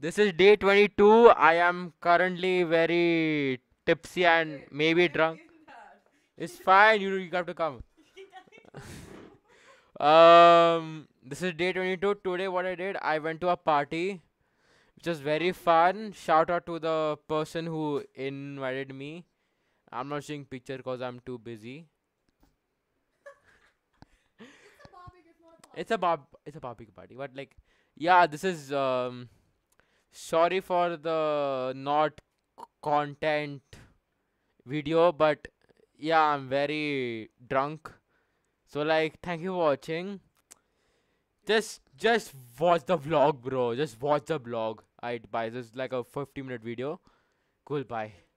This is day 22. I am currently very tipsy and maybe drunk. It's fine. You have to come. This is day 22. Today, what I did, I went to a party, which was very fun. Shout out to the person who invited me. I'm not showing picture because I'm too busy. It's a barbecue party, but like, yeah, this is sorry for the not content video, but yeah, I'm very drunk. So like, thank you for watching. Just watch the vlog, bro. Just watch the vlog. Alright, bye. This is like a 50-minute video. Cool, bye.